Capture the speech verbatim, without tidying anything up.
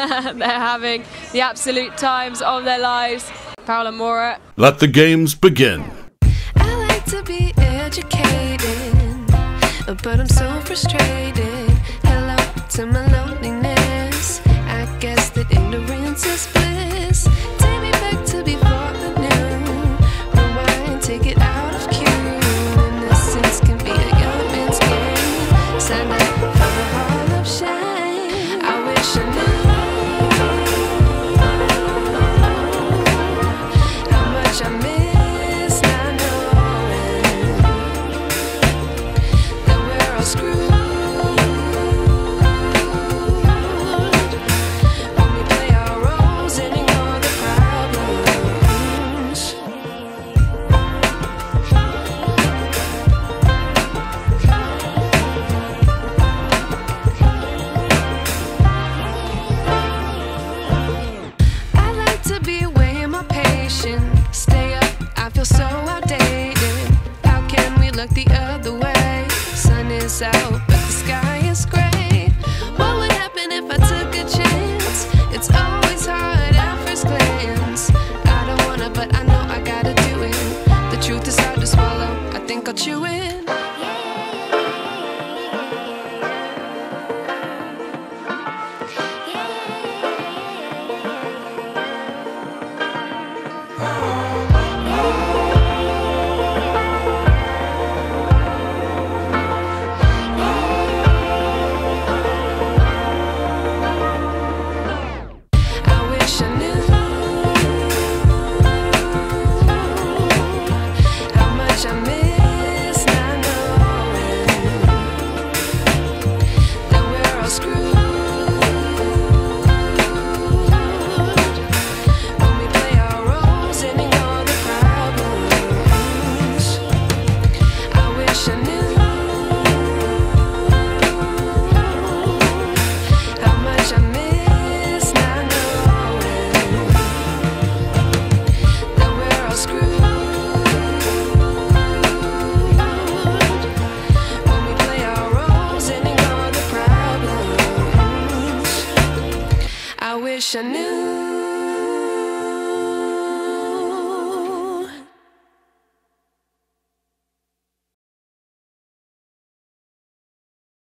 They're having the absolute times of their lives. Paula Mora. Let the games begin. I like to be educated, but I'm so frustrated. Hello to my loneliness. I guess that ignorance is bliss. Take me back to before I knew. Rewind, take it out of cue. Innocence can be a young man's game. Sign up for the hall of shame. I wish I knew how much I miss not knowing that we're all screwed. Stay up, I feel so outdated. How can we look the other way? Sun is out, but the sky is gray. What would happen if I took a chance? It's always hard at first glance. I don't wanna, but I know I gotta do it. The truth is hard to swallow, I think I'll chew it. I wish I knew